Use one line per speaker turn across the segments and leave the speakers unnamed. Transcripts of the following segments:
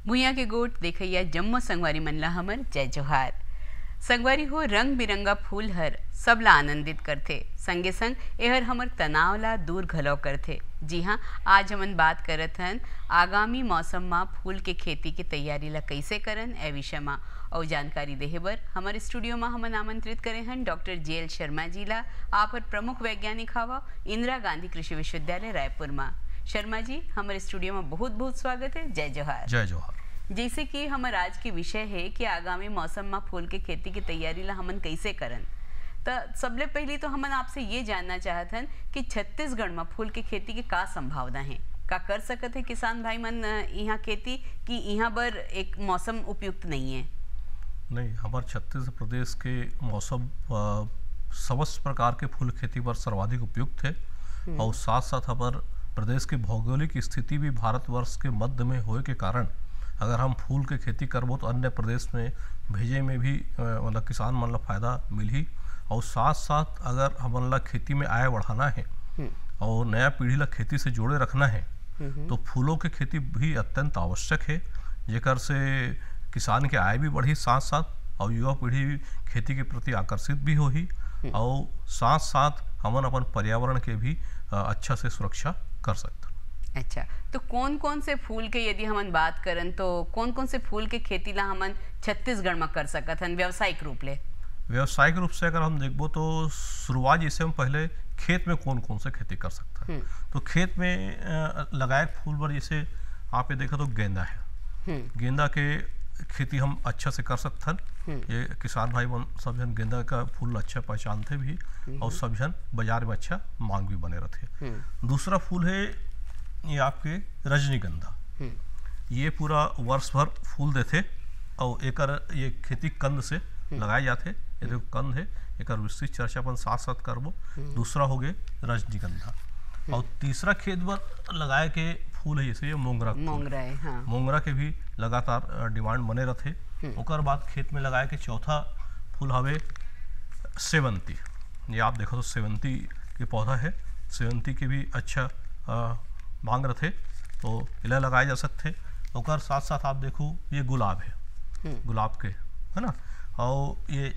भुइयां के गोट देखैया जम्मो संगवारी मन ला हमर जय जोहार। संगवारी हो रंग बिरंगा फूल हर सबला आनंदित करथे, संगे संग एहर हमर तनाव ला दूर घलो करथे। जी हाँ, आज हमन बात करत हन आगामी मौसम में फूल के खेती के तैयारी ला कैसे करन ए विषय में और जानकारी देहे बर हमारे स्टूडियो में हमन आमंत्रित करे हन डॉक्टर JL शर्मा जी ला। आप हर प्रमुख वैज्ञानिक हवा इंदिरा गांधी कृषि विश्वविद्यालय रायपुर में। शर्मा जी, हमारे स्टूडियो में बहुत बहुत स्वागत है। जय जोहार।
जय जोहार।
जैसे कि हमारा आज के विषय है कि आगामी मौसम में फूल के खेती की तैयारी ला हमन कैसे करन, तो सबले पहले तो हमन आपसे ये जानना चाहत हन कि छत्तीसगढ़ में फूल के खेती की का संभावना है, का कर सकत है किसान भाई मन यहाँ खेती कि यहाँ पर एक मौसम उपयुक्त नहीं है?
नहीं, हमारे छत्तीसगढ़ प्रदेश के मौसम समस्त प्रकार के फूल खेती पर सर्वाधिक उपयुक्त है और साथ साथ हमारे प्रदेश की भौगोलिक स्थिति भी भारतवर्ष के मध्य में होने के कारण अगर हम फूल के खेती करबो तो अन्य प्रदेश में भेजे में भी मतलब किसान मन ला फायदा मिलही और साथ साथ अगर हमन ला खेती में आय बढ़ाना है और नया पीढ़ी ला खेती से जोड़े रखना है तो फूलों की खेती भी अत्यंत आवश्यक है, जेकर से किसान के आय भी बढ़ी, साथ साथ और युवा पीढ़ी खेती के प्रति आकर्षित भी होही और साथ साथ हमन अपन पर्यावरण के भी अच्छा से सुरक्षा कर सकते।
अच्छा, तो कौन कौन से फूल के यदि हमन बात करन तो कौन कौन से फूल के खेती ला हमन छत्तीसगढ़ में कर सकत हन व्यावसायिक रूप ले?
व्यावसायिक रूप से अगर हम देखबो तो शुरुआत जैसे हम पहले खेत में कौन कौन से खेती कर सकते हैं तो खेत में लगाए फूल पर जैसे आप ये देखा तो गेंदा है, गेंदा के खेती हम अच्छा से कर सकते हैं। ये किसान भाई सब जन गेंदा का फूल अच्छा पहचानते भी और सब जन बाजार में अच्छा मांग भी बने रहते। दूसरा फूल है ये आपके रजनीगंधा, ये पूरा वर्ष भर फूल देते और एकर ये खेती कंद से लगाए जाते। ये देखो कंद है, एक विस्तृत चर्चा अपन साथ साथ करबो। दूसरा हो गए रजनीगंधा और तीसरा खेत पर लगाए के फूल है जैसे ये मोंगरा है। हाँ। मोंगरा के भी लगातार डिमांड बने रहते। ओकर बाद खेत में लगाए के चौथा फूल हवे सेवंती। ये आप देखो तो सेवंती के पौधा है, सेवंती के भी अच्छा मांग रहे तो इला लगाए जा सकते। और साथ साथ आप देखो ये गुलाब है, गुलाब के है ना, और ये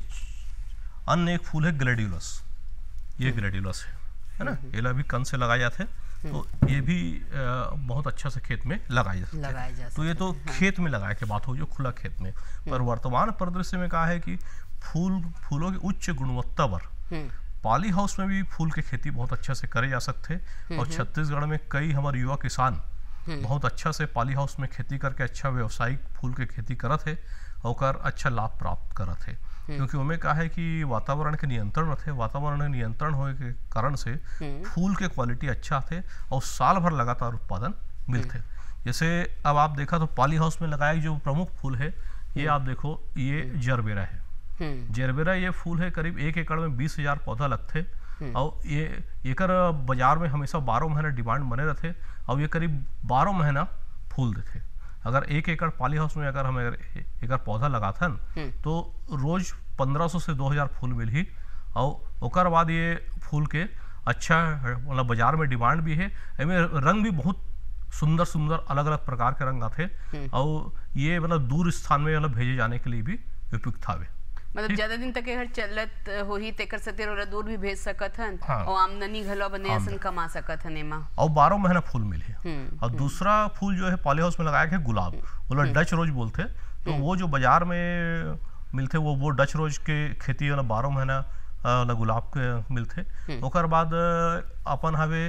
अन्य एक फूल है ग्लैडियोलस, ये ग्लैडियोलस है ना, इला भी कंद से लगाए जाते तो ये भी बहुत अच्छा से खेत में लगाए जा सकते। तो ये तो खेत में लगाए के बात हो जो खुला खेत में, पर वर्तमान परिदृश्य में कहा है कि फूलों की उच्च गुणवत्ता पर पॉली हाउस में भी फूल की खेती बहुत अच्छा से करे जा सकते और छत्तीसगढ़ में कई हमारे युवा किसान बहुत अच्छा से पॉली हाउस में खेती करके अच्छा व्यवसायिक फूल के खेती करत है और अच्छा लाभ प्राप्त करत है। क्योंकि उनमें कहा है कि वातावरण के नियंत्रण रहते, वातावरण के नियंत्रण होने के कारण से फूल के क्वालिटी अच्छा थे और साल भर लगातार उत्पादन मिलते। जैसे अब आप देखा तो पॉली हाउस में लगाया जो प्रमुख फूल है ये आप देखो ये जरबेरा है। जरबेरा ये फूल है करीब 1 एकड़ में 20,000 पौधा लगते और ये एकर बाजार में हमेशा 12 महीना डिमांड बने रहते और ये करीब 12 महीना फूल देते। अगर 1 एकड़ पॉली हाउस में अगर हम एक पौधा लगाथन तो रोज 1500 से 2000 फूल मिलही और ओकर बाद ये फूल के अच्छा मतलब बाजार में डिमांड भी है। इनमें रंग भी बहुत सुंदर सुंदर अलग अलग प्रकार के रंग आते और ये मतलब दूर स्थान में मतलब भेजे जाने के लिए भी उपयुक्त हवे।
मतलब ज्यादा दिन तक हर चलत होही तेकर सतिर और दूर भी भेज सकत हन। हाँ। और आमदनी घलो बने असन कमा सकत हन एमा
और 12 महीना फूल मिले। और दूसरा फूल जो है पॉली हाउस में लगाया है गुलाब, वो डच रोज बोलते तो वो जो बाजार में मिलते वो डच रोज के खेती वाला 12 महीना गुलाब के मिलते। ओकर बाद अपन हवे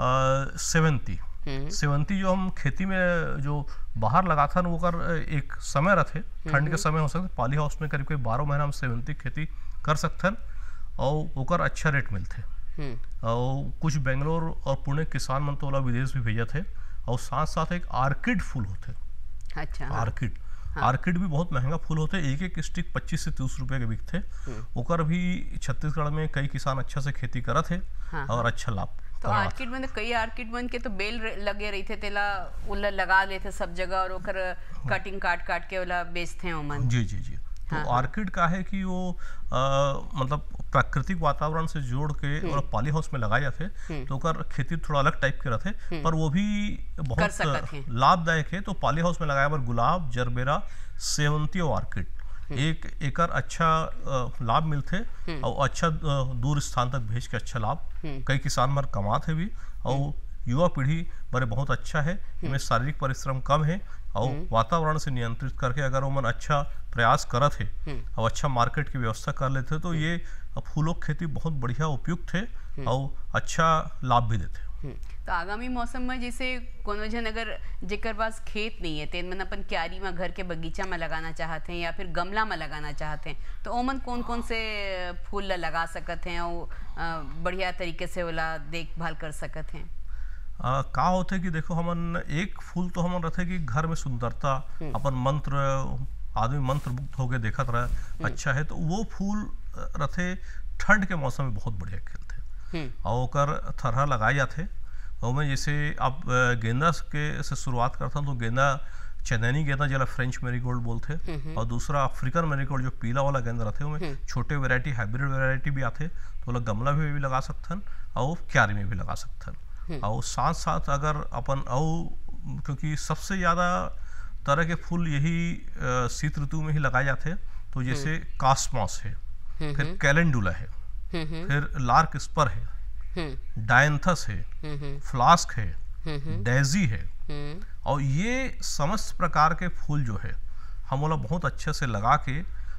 सेवंती जो हम खेती में जो बाहर लगाता वो कर एक समय रहते, ठंड के समय हो सकते। पॉली हाउस में करीब 12 महीना हम सेवंती खेती कर सकते हैं और ओकर अच्छा रेट मिलते। और कुछ बेंगलोर और पुणे किसान मन तो वाला विदेश भी भेजा थे। और साथ साथ एक आर्किड फूल होते। अच्छा, आर्किड हाँ। आर्किड भी बहुत महंगा फूल होते, एक स्टिक 25 से 30 रुपए के बिकते। ओकर भी छत्तीसगढ़ में कई किसान अच्छा से खेती करत है और अच्छा लाभ।
तो आर्किड में कई आर्किड मन के तो बेल लगे रही थे तेला उला लगा लेते सब जगह और ओकर कटिंग काट के वाला बेचते हैं ओमन।
जी जी जी। तो ऑर्किड का है कि वो मतलब प्राकृतिक वातावरण से जोड़ के और पॉली हाउस में लगाए जाते, तो ओकर खेती थोड़ा अलग टाइप के रहते, पर वो भी बहुत लाभदायक है। तो पॉली हाउस में लगाए पर गुलाब, जरबेरा, सेवंती और ऑर्किड एक एकर अच्छा लाभ मिलते और अच्छा दूर स्थान तक भेज के अच्छा लाभ कई किसान मर कमाते भी। और युवा पीढ़ी बड़े बहुत अच्छा है, इनमें शारीरिक परिश्रम कम है और वातावरण से नियंत्रित करके अगर वो अच्छा प्रयास करत है और अच्छा मार्केट की व्यवस्था कर लेते तो ये फूलों की खेती बहुत बढ़िया उपयुक्त है और अच्छा लाभ भी देते।
तो आगामी मौसम में जैसे कोनो जन अगर जेकर पास खेत नहीं है तेन मन अपन क्यारी में घर के बगीचा में लगाना चाहते हैं या फिर गमला में लगाना चाहते हैं, तो ओमन कौन कौन से फूल लगा सकते हैं और बढ़िया तरीके से ओला देखभाल कर सकते हैं?
का होते कि देखो हमन एक फूल तो हमन रहते कि घर में सुंदरता अपन मंत्र आदमी मंत्र मुग्ध होके देखत रहे अच्छा है, तो वो फूल रहते ठंड के मौसम में बहुत बढ़िया खिलते और ओकर थरहा लगाए जाते। और मैं जैसे आप गेंदा के से शुरुआत करता हूँ, तो गेंदा चंदनी गेंदा जला फ्रेंच मैरीगोल्ड बोलते, और दूसरा अफ्रीकन मैरीगोल्ड जो पीला वाला गेंदा रहते हैं, छोटे वैरायटी हाइब्रिड वैरायटी भी आते, तो लोग गमला में भी लगा सकते हैं और क्यारी में भी लगा सकते हैं। और साथ साथ अगर अपन क्योंकि सबसे ज़्यादा तरह के फूल यही शीत ऋतु में ही लगाए जाते हैं, तो जैसे कास्मॉस है, फिर कैलेंडुला है, फिर लार्क स्पर है, डायंथस है, फ्लास्क है, डेजी है, और ये समस्त प्रकार के फूल जो है हम लोग बहुत अच्छे से लगा के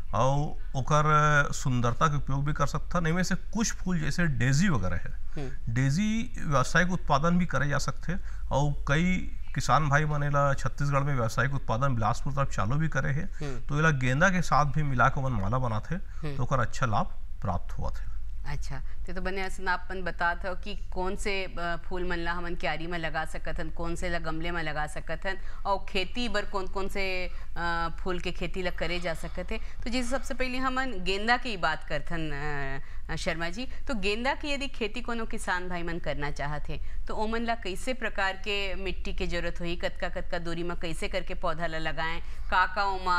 और ओकर सुंदरता के उपयोग भी कर सकता है। इनमें से कुछ फूल जैसे डेजी वगैरह है, डेजी व्यावसायिक उत्पादन भी करे जा सकते, और कई किसान भाई मनेला छत्तीसगढ़ में व्यावसायिक उत्पादन बिलासपुर तरफ चालू भी करे है, तो इला गेंदा के साथ भी मिला के मन माला बनाते, तो ओकर अच्छा लाभ प्राप्त हुआ थे।
अच्छा, तो बने असन आपन बताते हो कि कौन से फूल मन ला हमन क्यारी में लगा सकत हन, कौन से ला गमले में लगा सकत हन, और खेती बर कौन कौन से फूल के खेती ला करे जा सकत है। तो जैसे सबसे पहले हमन गेंदा की बात करथन शर्मा जी, तो गेंदा की यदि खेती कोनो किसान भाई मन करना चाहते तो ओमन ला कैसे प्रकार के मिट्टी के जरूरत होई, कतका कतका दूरी में कैसे करके पौधा ला लगाएं, का ओमा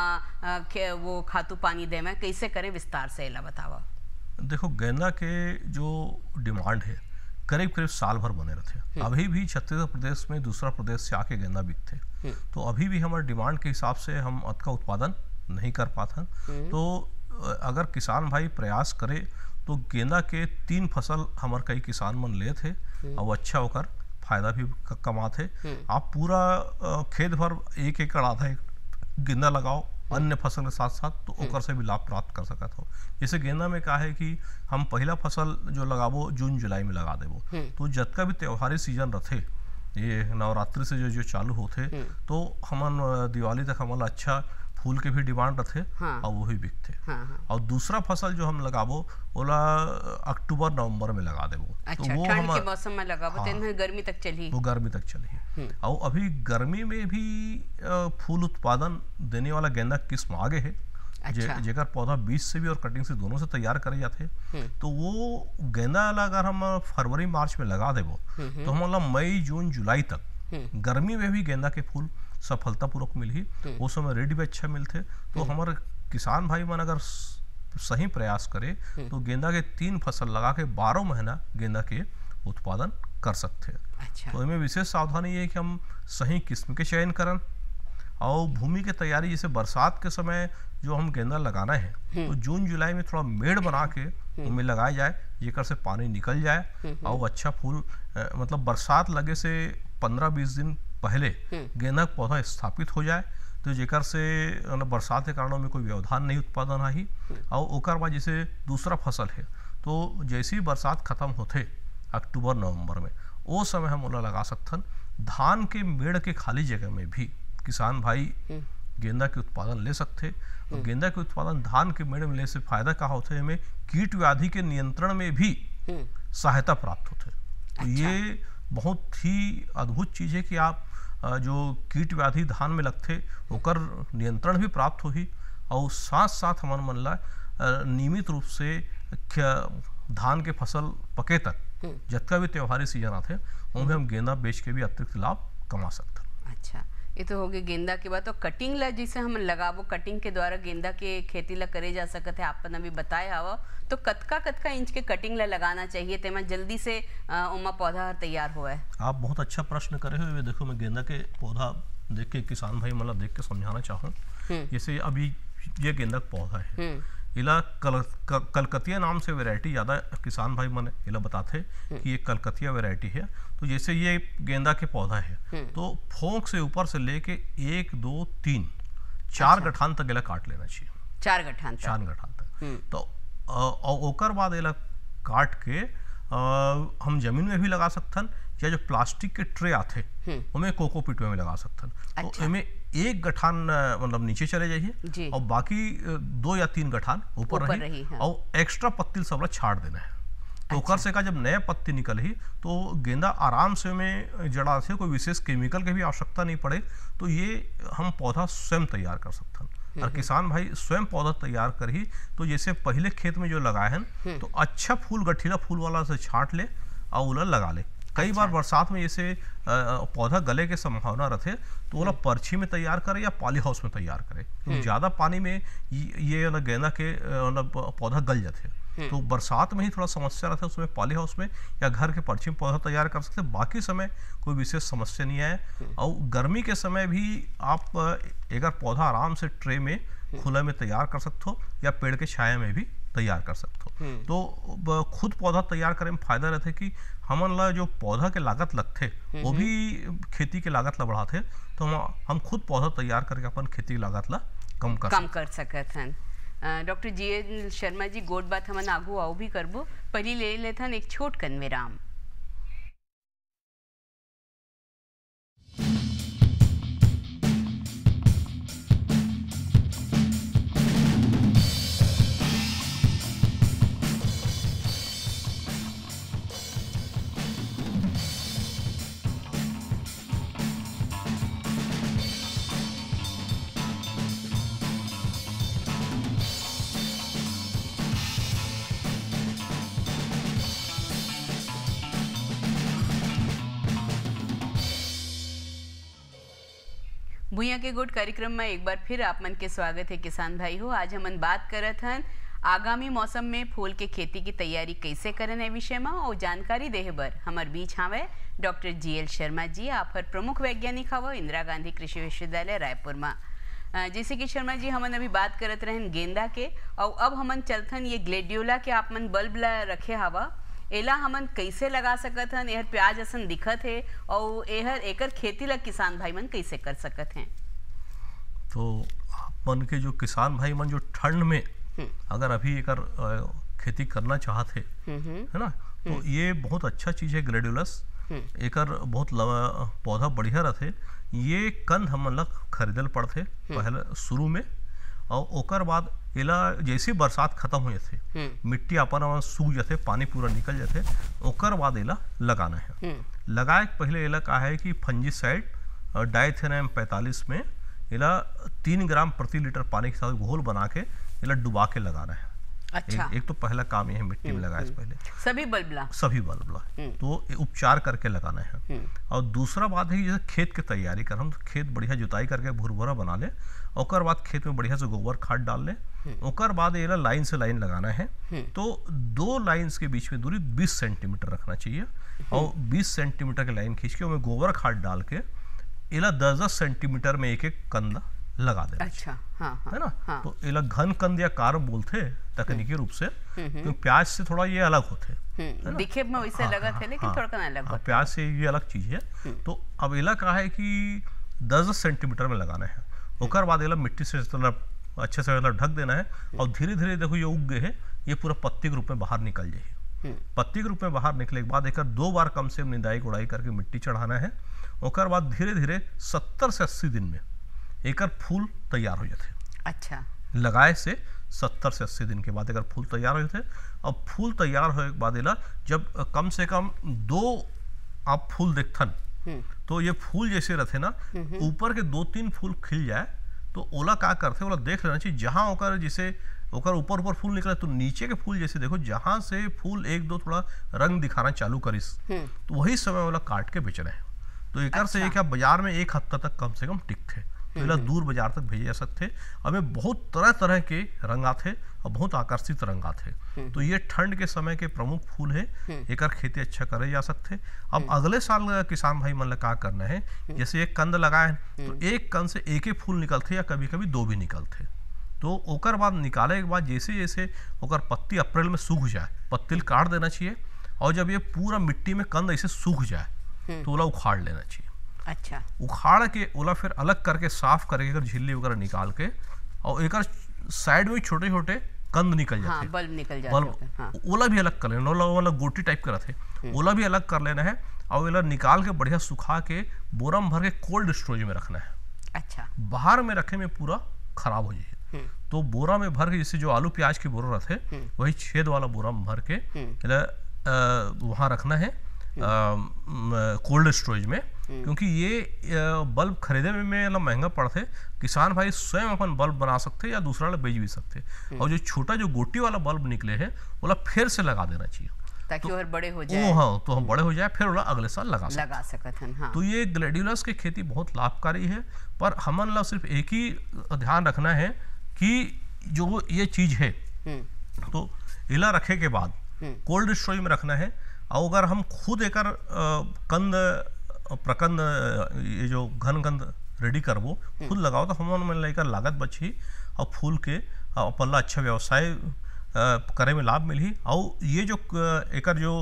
वो खातू पानी दे में कैसे करें, विस्तार से ला बतावा।
देखो गेंदा के जो डिमांड है करीब करीब साल भर बने रहते। अभी भी छत्तीसगढ़ प्रदेश में दूसरा प्रदेश से आके गेंदा बिकते, तो अभी भी हमारे डिमांड के हिसाब से हम अतका उत्पादन नहीं कर पाते। तो अगर किसान भाई प्रयास करे तो गेंदा के 3 फसल हमारे कई किसान मन ले थे और अच्छा होकर फायदा भी कमाते। आप पूरा खेत भर 1 एकड़ आधा गेंदा लगाओ अन्य फसल के साथ साथ, तो ओकर से भी लाभ प्राप्त कर सकता हो। जैसे गेंदा में का है कि हम पहला फसल जो लगाबो जून जुलाई में लगा देबो, तो जतका भी त्योहारी सीजन रहते, ये नवरात्रि से जो चालू होते, तो हमन दिवाली तक हमारा अच्छा फूल के भी डिमांड रहते, और वो भी बिकते। और दूसरा फसल जो हम लगाबो ओला अक्टूबर नवंबर में लगा देबो,
अच्छा, तो वो ठंड के मौसम में लगाबो, तो गर्मी तक चली,
वो गर्मी तक चली। और अभी गर्मी में भी फूल उत्पादन देने वाला गेंदा किस्म आगे है, अच्छा। जेकर पौधा बीज से भी और कटिंग से दोनों से तैयार करे जाते, तो वो गेंदा अगर हम फरवरी मार्च में लगा देबो, तो हम मई जून जुलाई तक गर्मी में भी गेंदा के फूल सफलतापूर्वक मिली, वो समय रेट भी अच्छा मिलते। तो हमारे किसान भाई मन अगर सही प्रयास करे तो गेंदा के 3 फसल लगा के 12 महीना गेंदा के उत्पादन कर सकते हैं। अच्छा। तो इसमें विशेष सावधानी ये है कि हम सही किस्म के चयन करन, और भूमि के तैयारी जैसे बरसात के समय जो हम गेंदा लगाना है, तो जून जुलाई में थोड़ा मेड़ बना के उनमें लगाया जाए, जेकर से पानी निकल जाए और अच्छा फूल मतलब बरसात लगे से 15-20 दिन पहले गेंदा का पौधा स्थापित हो जाए, तो जेकर से बरसात के कारणों में कोई व्यवधान नहीं उत्पादन आई। और ओकर बाद जैसे दूसरा फसल है, तो जैसे ही बरसात खत्म होते अक्टूबर नवंबर में, वो समय हम ओला लगा सकथन। धान के मेड़ के खाली जगह में भी किसान भाई गेंदा के उत्पादन ले सकते। और गेंदा के उत्पादन धान के मेड़ में ले से फायदा का होते, हमें कीट व्याधि के नियंत्रण में भी सहायता प्राप्त होते। तो ये बहुत ही अद्भुत चीज़ है कि आप जो कीट व्याधि धान में लगते ओकर नियंत्रण भी प्राप्त होही, और साथ साथ हमारे मन ला नियमित रूप से धान के फसल पके तक जितना भी त्योहारी सीजन आते उनमें हम गेंदा बेच के भी अतिरिक्त लाभ कमा सकते।
अच्छा, ये तो हो गए गेंदा के बाद। तो कटिंग ला जैसे हम लगाबो, कटिंग के द्वारा गेंदा के खेती ला करे जा सकत है, आपन अभी बताया हवा। तो कतका इंच के कटिंग ला लगाना चाहिए तेमा जल्दी से उमा पौधा तैयार होए?
आप बहुत अच्छा प्रश्न करे हो। देखो मैं गेंदा के पौधा देख के किसान भाई मतलब देख के समझाना चाहूँ। जैसे अभी ये गेंदा का पौधा है, इला कलकतिया नाम से वैरायटी ज़्यादा किसान भाई मन इला बताते कि ये कलकतिया वैरायटी है। तो जैसे ये गेंदा के पौधा है तो फोंक से ऊपर से लेके 1 2 3 4 गठान तक इला काट लेना चाहिए।
4 गठान
तक। तो ओकर बाद इला काट के हम जमीन में भी लगा सकथन, या जो प्लास्टिक के ट्रे आते उनमें कोकोपीट में लगा सकथन। तो इनमें 1 गठान मतलब नीचे चले जाइए और बाकी 2 या 3 गठान ऊपर रही हाँ। और एक्स्ट्रा पत्ती सब छाड़ देना है। तो ओकर से का जब नया पत्ती निकल ही तो गेंदा आराम से में जड़ा से कोई विशेष केमिकल के भी आवश्यकता नहीं पड़े। तो ये हम पौधा स्वयं तैयार कर सकते हैं। और किसान भाई स्वयं पौधा तैयार कर ही तो जैसे पहले खेत में जो लगाए हैं तो अच्छा फूल गठीला फूल वाला से छांट ले और उला लगा ले। कई बार बरसात में जैसे पौधा गले के संभावना रहते तो वो पर्ची में तैयार करे या पॉली हाउस में तैयार करे। तो ज़्यादा पानी में ये गेंदा के पौधा गल जाते। तो बरसात में ही थोड़ा समस्या रहता है, उसमें पॉली हाउस में या घर के पर्ची में पौधा तैयार कर सकते हैं। बाकी समय कोई विशेष समस्या नहीं आए। और गर्मी के समय भी आप अगर पौधा आराम से ट्रे में खुले में तैयार कर सकते हो या पेड़ के छाया में भी तैयार कर सकते हो। तो खुद पौधा तैयार करे में फायदा रहता है कि हमन ला जो पौधा के लागत लगते वो भी खेती के लागत ला बढ़ाते। तो हम खुद पौधा तैयार करके अपन खेती की लागत ला कम कर
सकते हैं। डॉक्टर जीएल शर्मा जी गोट बात हमन आगू आओ भी करबो, पहले ले लेथन एक छोट कन विराम। भूया के गोट कार्यक्रम में एक बार फिर आप मन के स्वागत है किसान भाई हो। आज हमन बात करत हन आगामी मौसम में फूल के खेती की तैयारी कैसे करन है विषय में। और जानकारी देहे बर हमार बीच हावे डॉक्टर जीएल शर्मा जी, आप हर प्रमुख वैज्ञानिक हव इंदिरा गांधी कृषि विश्वविद्यालय रायपुर में। जैसे कि शर्मा जी हमन अभी बात करत रहन गेंदा के, और अब हमन चलथन ये ग्लेडियोला के आप मन बल्ब ला रखे हवा, एला हमन कैसे लगा सकत हन? एहर प्याज असन दिखत है और एहर एकर खेती ला किसान भाई मन कैसे कर सकत हैं?
तो अपन के जो किसान भाई मन जो ठंड में अगर अभी एकर खेती करना चाहते है ना, तो ये बहुत अच्छा चीज है ग्रेड्यूलस। एकर बहुत पौधा बढ़िया रहते। ये कंद हमन ला खरीदल पड़ते पहले शुरू में, और ओकर बाद एला जैसे बरसात खत्म हो जाते मिट्टी अपन सूख जाते, पानी पूरा निकल जाते, ओकर बाद एला लगाना है। लगाए पहले एला का है कि फंजीसाइड डाइथेनियम 45 में एला 3 ग्राम प्रति लीटर पानी के साथ घोल बना के एला डुबा के लगाना है।
अच्छा।
एक तो पहला काम ये है मिट्टी में लगाए से पहले
सभी बल्बला
तो उपचार करके लगाना है। और दूसरा बात है कि जैसे खेत की तैयारी कर हम तो खेत बढ़िया जुताई करके भुरभुरा बना ले, ओकर बाद खेत में बढ़िया से गोबर खाद डाल ले, ओकर बाद ये लाइन से लाइन लगाना है। तो 2 लाइन्स के बीच में दूरी 20 सेंटीमीटर रखना चाहिए, और 20 सेंटीमीटर की लाइन खींच के उसमें गोबर खाद डाल के इला 10-10 सेंटीमीटर में एक कंदा लगा देना।
अच्छा, हाँ,
है ना। हाँ। तो इला घन कंद या कार बोलते तकनीकी रूप से, क्योंकि प्याज से थोड़ा ये अलग होते
दिखे में वैसे लगा थे, लेकिन थोड़ा अलग होता है।
प्याज से ये अलग चीज है। तो अब इला कहा है कि 10-10 सेंटीमीटर में लगाना है। ओकर बाद इला मिट्टी से अच्छे से ढक देना है, और धीरे धीरे देखो ये उग गए है, ये पूरा पत्ती के रूप में बाहर निकल जाए। पत्ती के रूप में बाहर निकले के बाद एक 2 बार कम से कम निदाई गुड़ाई करके मिट्टी चढ़ाना है। ओकर बाद धीरे धीरे 70 से 80 दिन में एकर फूल तैयार हो जाते।
अच्छा।
लगाए से 70 से 80 दिन के बाद एकर फूल तैयार हो जाते। अब फूल तैयार होने के बाद एला जब कम से कम 2 आप फूल देखथन, तो ये फूल जैसे रहते ना, ऊपर के 2-3 फूल खिल जाए तो ओला का करते, ओला देख लेना चाहिए जहां ओकर जैसे ओकर ऊपर फूल निकले तो नीचे के फूल जैसे देखो जहां से फूल 1-2 थोड़ा रंग दिखाना चालू करिस, तो वही समय ओला काट के बेचना है। तो एकर से एक बाजार में एक हफ्ता तक कम से कम टिकथे, तो एला दूर बाजार तक भेजे जा सकते। अब में बहुत तरह तरह के रंग आथे और बहुत आकर्षित रंग आथे। तो ये ठंड के समय के प्रमुख फूल है, एकर खेती अच्छा करे जा सकते। अब अगले साल किसान भाई मन ला का करना है, जैसे एक कंद लगाए तो एक कंद से एक ही फूल निकलते या कभी कभी दो भी निकलते। तो ओकर बाद निकाले के बाद जैसे जैसे ओकर पत्ती अप्रैल में सूख जाए, पत्ती काट देना चाहिए, और जब ये पूरा मिट्टी में कंद ऐसे सूख जाए तो ओला उखाड़ लेना चाहिए।
अच्छा,
उखाड़ के ओला फिर अलग करके साफ करके अगर झिल्ली वगैरह निकाल के, और एक साइड में छोटे छोटे कंद निकल जाते हैं,
बल्ब निकल जाते हैं,
ओला भी अलग कर लेना, ओला वाला गोटी टाइप का रहते, ओला भी अलग कर लेना है, और ओला निकाल के बढ़िया सुखा के बोरा में भर के कोल्ड स्टोरेज में रखना है। अच्छा, बाहर में रखे में पूरा खराब हो जाए, तो बोरा में भर के, जैसे जो आलू प्याज की बोरा रहते वही छेद वाला बोरा में भर के वहाँ रखना है कोल्ड स्टोरेज में। क्योंकि ये बल्ब खरीदे में महंगा पड़ते, किसान भाई स्वयं अपन बल्ब बना सकते या दूसरा ला बेच भी सकते। और जो छोटा जो गोटी वाला बल्ब निकले है वो फिर से लगा देना चाहिए,
ताकि और बड़े हो जाए।
हाँ, तो हम बड़े हो जाए फिर अगले साल लगा
सकते हैं। हाँ। तो
ये ग्लैडियोलस की खेती बहुत लाभकारी है, पर हमन ला सिर्फ एक ही ध्यान रखना है कि जो ये चीज है तो इला रखे के बाद कोल्ड स्टोरेज में रखना है। और अगर हम खुद एकर कंद प्रकंद ये जो घन कंद रेडी करबो खुद लगाओ तो हम मन लेकर लागत बची, और फूल के अपन ला अच्छा व्यवसाय करे में लाभ मिली। और ये जो एकर जो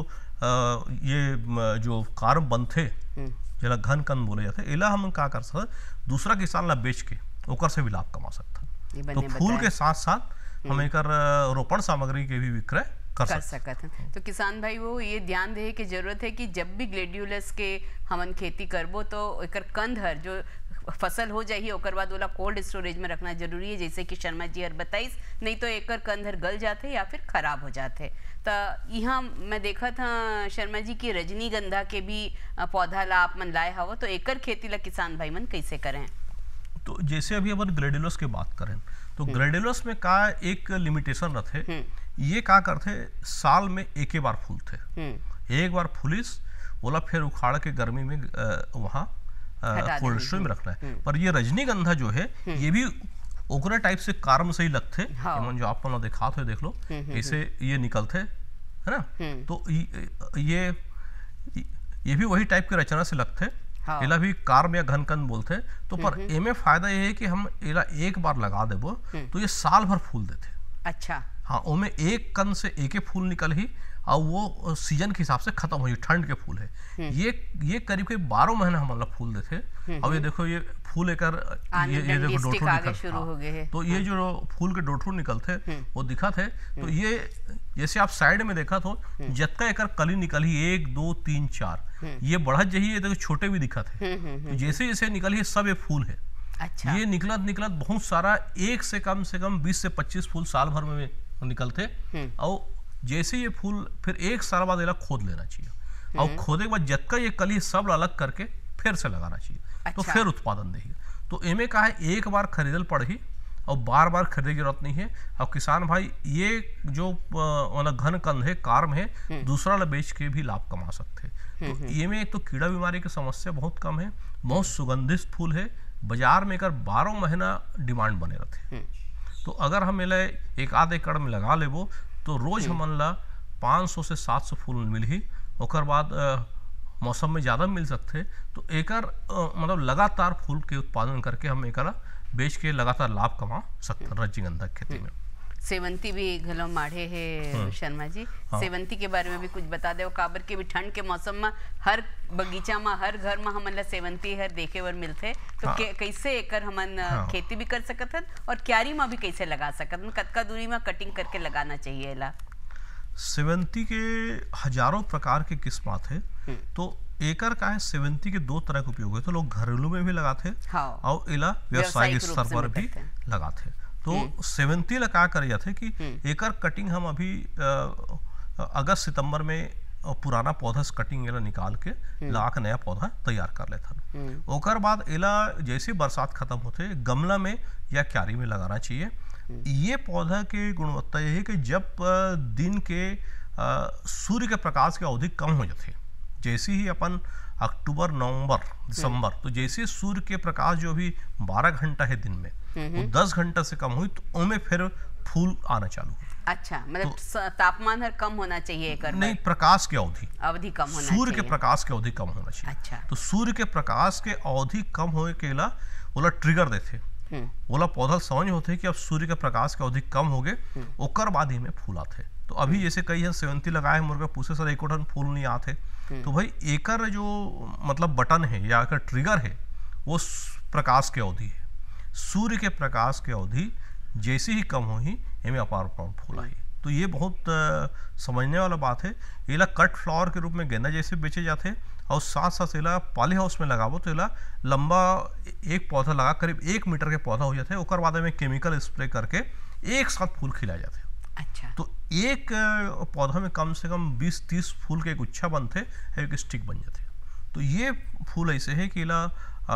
ये जो कार्ब बनथे जेला घन कंद बोले जाते, एला हम का कर सकते, दूसरा किसान ला बेच के ओकर से भी लाभ कमा सकते। तो फूल के साथ साथ हम एकर रोपण सामग्री के भी विक्रय कर सकते हैं।
तो किसान भाई वो ये ध्यान दे के जरूरत है कि जब भी ग्लैडियोलस के हमन खेती करबो तो एकर कंद हर जो फसल हो जाही ओकर बाद ओला कोल्ड स्टोरेज में रखना जरूरी है, जैसे कि शर्मा जी हर बताइस, नहीं तो एकर कंद हर गल जाते या फिर खराब हो जाते। तो यहाँ मैं देखा था शर्मा जी की रजनीगंधा के भी पौधा ला आप मन लाए हवो, तो एकर खेती ला किसान भाई मन कैसे करें?
तो जैसे अभी अपन ग्लैडियोलस की बात करें तो ग्लैडियोलस में का एक लिमिटेशन रहते, ये का करते साल में एक ही बार फूलते, एक बार फूलिस बोला फिर उखाड़ के गर्मी में वहाँ कोल्ड स्टोरेज में रखना है। पर ये रजनीगंधा जो है ये भी ओकरा टाइप से कार्म से ही लगते, जो आप देखा थे देख लो ऐसे ये निकलते है ना। तो ये भी वही टाइप के रचना से लगते, इला भी कार्म या घनकंद बोलते। तो पर एमे फायदा ये है कि हम इला एक बार लगा देबो तो ये साल भर फूल देते।
अच्छा,
हाँ, ओमे एक कंद से एक फूल निकल ही, और वो सीजन के हिसाब से खत्म हो, ठंड के फूल है। ये करीब के 12 महीना हम फूल देते। और ये देखो ये फूल एकर ये देखो डोठू निकल, तो ये जो फूल के डोठू निकलते वो दिखा थे। तो ये जैसे आप साइड में देखा तो जत्ता एकर कली निकली 1 2 3 4 ये बढ़त जही, ये देखो छोटे भी दिखा थे। तो जैसे जैसे निकली है सब ये फूल है। अच्छा। ये निकलत बहुत सारा, एक से कम 20 से 25 फूल साल भर में निकलते। और जैसे ये फूल फिर एक साल बाद इला खोद लेना चाहिए, और खोदे के बाद जत्का ये कली सब अलग करके फिर से लगाना चाहिए। अच्छा। तो फिर उत्पादन देगी। तो एमे का है एक बार खरीदल पड़ही और बार बार खरीदे की जरूरत नहीं है। और किसान भाई ये जो घन कंद है कार्म है दूसरा ला बेच के भी लाभ कमा सकते हैं। तो ये में एक तो कीड़ा बीमारी की समस्या बहुत कम है, बहुत सुगंधित फूल है, बाजार में 12 महीना डिमांड बने रहते। तो अगर हम एक आध एकड़ में लगा लेबो तो रोज हमन ला 500 से 700 फूल मिल ही, ओकर बाद मौसम में ज़्यादा मिल सकते। तो एकर मतलब लगातार फूल के उत्पादन करके हम एकरा बेच के लगातार लाभ कमा सकते हैं रजनीगंधा खेती में।
सेवंती भी घलो माढ़े है शर्मा जी। हाँ। सेवंती के बारे में भी कुछ बता दे, काबर के भी ठंड के मौसम में हर बगीचा में हर घर में हमन ला सेवंती हर देखे बर मिलते। तो हाँ। कैसे एकर हमन हाँ। खेती भी कर सकत हन और क्यारी में भी कैसे लगा सकत हन, कतका दूरी में कटिंग करके लगाना चाहिए एला?
सेवंती के हजारों प्रकार के किस्मात है। तो एकर का है सेवंती के 2 तरह के उपयोग है। तो लोग घरेलू में भी लगाते हाँ। और इला व्यवसायिक स्तर पर भी लगाते। तो सेवंती ला का करे जाते कि एकर कटिंग हम अभी अगस्त सितंबर में पुराना पौधा से कटिंग एला निकाल के ला के नया पौधा तैयार कर लेते। ओकर बाद एला जैसे बरसात खत्म होते गमला में या क्यारी में लगाना चाहिए। ये पौधा की गुणवत्ता ये है कि जब दिन के सूर्य के प्रकाश की अवधि कम हो जाती, जैसे ही अपन अक्टूबर, नवंबर, दिसंबर, तो जैसे सूर्य के प्रकाश जो अभी 12 घंटा है दिन में, वो 10 घंटा से कम हुई तो उनमें फिर फूल आना चालू हुआ।
अच्छा, मतलब तापमान हर कम होना चाहिए कर
नहीं, प्रकाश की
अवधि कम होना
सूर्य
चाहिए।
के प्रकाश की अवधि कम होना चाहिए।
अच्छा।
तो सूर्य के प्रकाश के अवधि कम होए के ला ओला ट्रिगर देते, ओला पौधा समझ होते कि अब सूर्य के प्रकाश के अवधि कम हो गए, ओकर बाद ही में फूल आते। तो अभी जैसे कई जन सेवंती लगाए मुर्गा पूछे सर एको ठन फूल नहीं आते, तो भाई एकर जो मतलब बटन है या एकर ट्रिगर है वो प्रकाश के अवधि है। सूर्य के प्रकाश के अवधि जैसे ही कम हो ही एमें अपार फूल आई। तो ये बहुत समझने वाला बात है। एला कट फ्लावर के रूप में गेंदा जैसे बेचे जाते, और साथ साथ एला पॉली हाउस में लगाबो तो एला लंबा एक पौधा लगा करीब 1 मीटर के पौधा हो जाते, ओकर बाद में केमिकल स्प्रे करके एक साथ फूल खिलाए जाते।
अच्छा।
तो एक पौधा में कम से कम 20-30 फूल के गुच्छा बनते, एक स्टिक बन जाते। तो ये फूल ऐसे है कि एला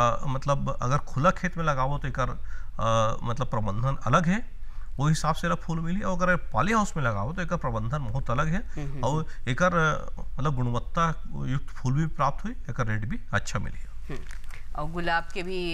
मतलब अगर खुला खेत में लगाबो तो एकर मतलब प्रबंधन अलग है, वो हिसाब से फूल मिली। और अगर पॉली हाउस में लगाओ तो एक प्रबंधन बहुत अलग है, और एक मतलब गुणवत्ता युक्त फूल भी प्राप्त हुई, एक रेट भी अच्छा मिली।
और गुलाब के भी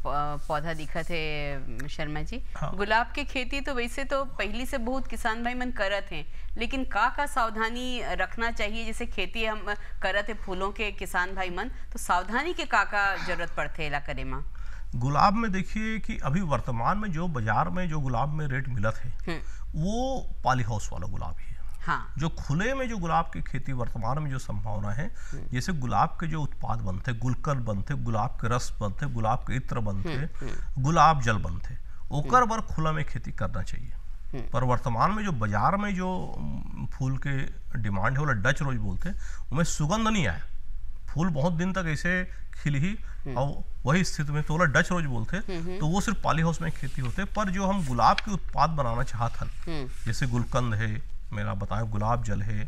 पौधा दिखा थे शर्मा जी। हाँ। गुलाब के खेती तो वैसे तो पहली से बहुत किसान भाई मन करत हैं, लेकिन का सावधानी रखना चाहिए? जैसे खेती हम करत है फूलों के किसान भाई मन, तो सावधानी के का जरूरत पड़ते ला करे में?
गुलाब में देखिए कि अभी वर्तमान में जो बाजार में जो गुलाब में रेट मिलत है वो पॉली हाउस वाला गुलाब ही है। हाँ। जो खुले में जो गुलाब की खेती वर्तमान में जो संभावना है, जैसे गुलाब के जो उत्पाद बनते, गुलकंद बनते, गुलाब के रस बनते, गुलाब के इत्र बनते, गुलाब जल बनते, ओकर बर खुला में खेती करना चाहिए। पर वर्तमान में जो बाजार में जो फूल के डिमांड है वो डच रोज बोलते, उनमें सुगंध नहीं आया, फूल बहुत दिन तक ऐसे खिल ही और वही स्थिति में, तो डच रोज बोलते, तो वो सिर्फ पॉली हाउस में खेती होते। पर जो हम गुलाब के उत्पाद बनाना चाहत हन, जैसे गुलकंद है, मेरा बताया गुलाब जल है,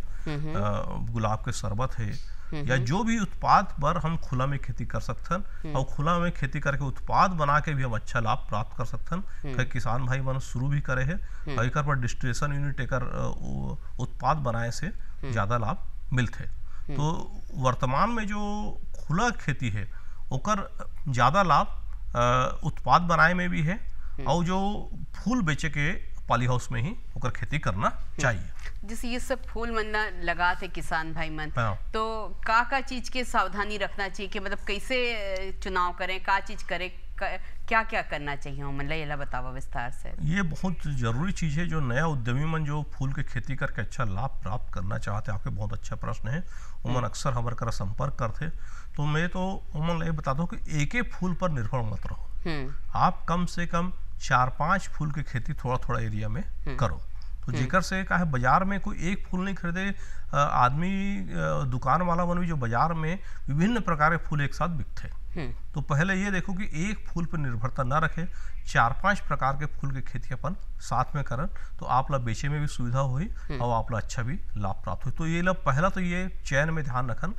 गुलाब के शरबत है, या जो भी उत्पाद पर हम खुला में खेती कर सकथन, और खुला में खेती करके उत्पाद बना के भी हम अच्छा लाभ प्राप्त कर सकथन। कई किसान भाई मन शुरू भी करे है, और एक पर डिस्टिलेशन यूनिट एक उत्पाद बनाए से ज्यादा लाभ मिलते। तो वर्तमान में जो खुला खेती है ओकर ज्यादा लाभ उत्पाद बनाए में भी है, और जो फूल बेचे के पॉली हाउस में ही ओकर खेती करना चाहिए।
जैसे ये सब फूल मन लगा थे किसान भाई मन, तो का चीज के सावधानी रखना चाहिए कि मतलब कैसे चुनाव करें, का चीज करें, क्या क्या करना चाहिए मतलब ये बताओ विस्तार से।
ये बहुत जरूरी चीज है। जो नया उद्यमी मन जो फूल के खेती करके अच्छा लाभ प्राप्त करना चाहते, आपके बहुत अच्छा प्रश्न है, उमन अक्सर हमारे कर संपर्क करते। तो मैं तो उमन ये बताता हूँ कि एक एक फूल पर निर्भर मत रहो, आप कम से कम 4-5 फूल की खेती थोड़ा थोड़ा एरिया में करो। तो जेकर से का है बाजार में कोई एक फूल नहीं खरीदे, आदमी दुकान वाला मन भी जो बाजार में विभिन्न प्रकार के फूल एक साथ बिकते, तो पहले ये देखो कि एक फूल पर निर्भरता ना रखे, 4-5 प्रकार के फूल की खेती अपन साथ में करन, तो आप ला बेचे में भी सुविधा हुई और आप ला अच्छा भी लाभ प्राप्त हुई। तो ये ला पहला तो ये चयन में ध्यान रखन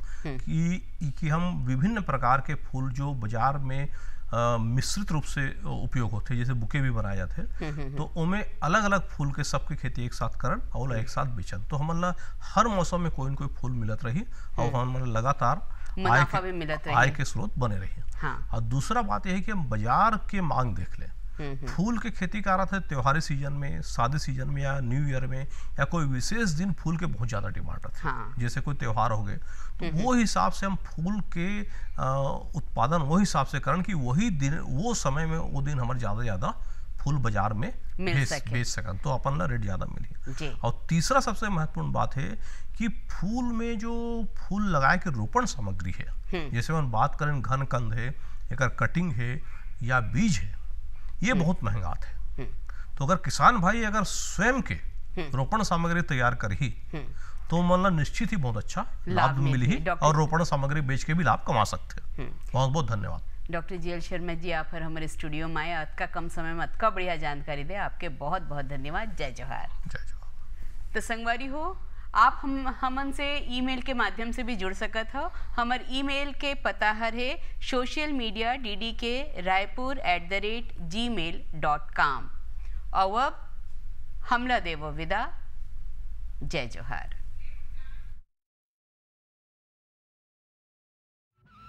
कि हम विभिन्न प्रकार के फूल जो बाजार में मिश्रित रूप से उपयोग होते हैं, जैसे बुके भी बनाए जाते हैं, तो उनमें अलग अलग फूल के सबकी खेती एक साथ करन और एक साथ बेचन, तो हमला हर मौसम में कोई न कोई फूल मिलत रही और हमला लगातार
मुनाफा भी मिलत रही,
आय के स्रोत बने रही। हाँ। और दूसरा बात यह है कि हम बाजार के मांग देख लें। फूल की खेती कर रहा था त्योहारी सीजन में, शादी सीजन में, या न्यू ईयर में, या कोई विशेष दिन फूल के बहुत ज्यादा डिमांड रहती है। हाँ। जैसे कोई त्योहार हो गए, तो वो हिसाब से हम फूल के उत्पादन वो हिसाब से करें कि वही दिन वो समय में वो दिन हमारे ज्यादा फूल बाजार में बेच सकन, तो अपन ला रेट ज्यादा मिली। और तीसरा सबसे महत्वपूर्ण बात है कि फूल में जो फूल लगाए के रोपण सामग्री है, जैसे हम बात करें घन कंद है, एक कटिंग है या बीज है, ये बहुत महंगा है। तो अगर किसान भाई अगर स्वयं के रोपण सामग्री तैयार कर ही, तो मतलब निश्चित ही बहुत अच्छा लाभ मिली ही, और रोपण सामग्री बेच के भी लाभ कमा सकते हैं। बहुत बहुत धन्यवाद
doctor G L Sharma ji, आप हमारे स्टूडियो में आए, अतका कम समय में अतका बढ़िया जानकारी दे, आपके बहुत बहुत धन्यवाद। जय जोहार।
जय जोहार।
तो संगवारी हो, आप हमन से ईमेल के माध्यम से भी जुड़ सकत हो। हमार ईमेल के पता है socialmedia.ddk@gmail.com। और अब हमला देवो विदा। जय जोहार।